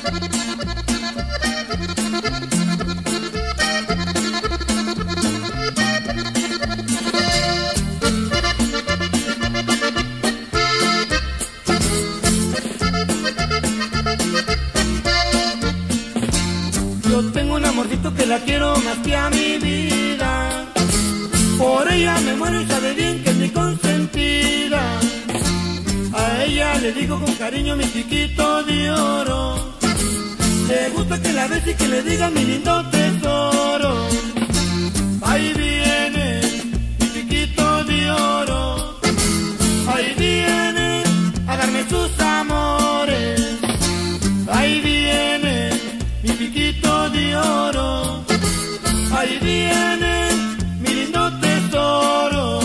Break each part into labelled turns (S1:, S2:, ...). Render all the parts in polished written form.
S1: Yo tengo un amorcito que la quiero más que a mi vida. Por ella me muero y sabe bien que es mi consentida. A ella le digo con cariño mi chiquito de oro. Le gusta que la bese y que le diga mi lindo tesoro. Ahí viene mi chiquito de oro. Ahí viene a darme sus amores. Ahí viene mi chiquito de oro. Ahí viene mi lindo tesoro.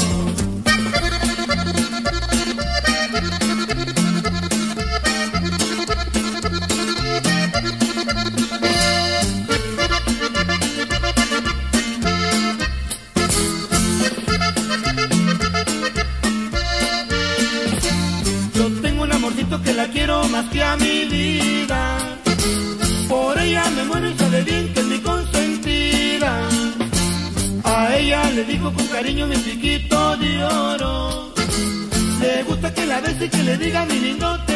S1: Yo tengo un amorcito que la quiero más que a mi vida. Por ella me muero y sabe bien que es mi consentida. A ella le digo con cariño mi chiquito de oro. Le gusta que la bese y que le diga mi lindo tesoro.